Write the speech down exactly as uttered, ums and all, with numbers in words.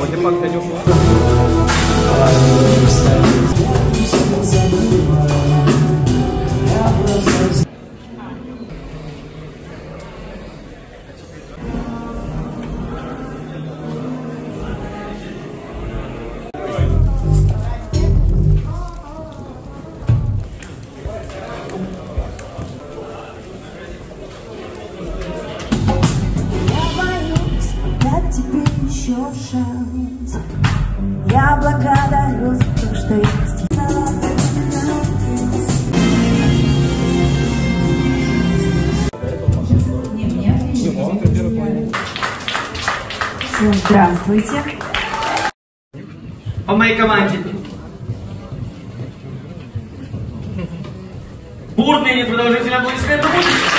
артефакт Нюша. Шанс. Я благодарю за то, что есть. Всем здравствуйте. По моей команде. Бурные непродолжительные аплодисменты.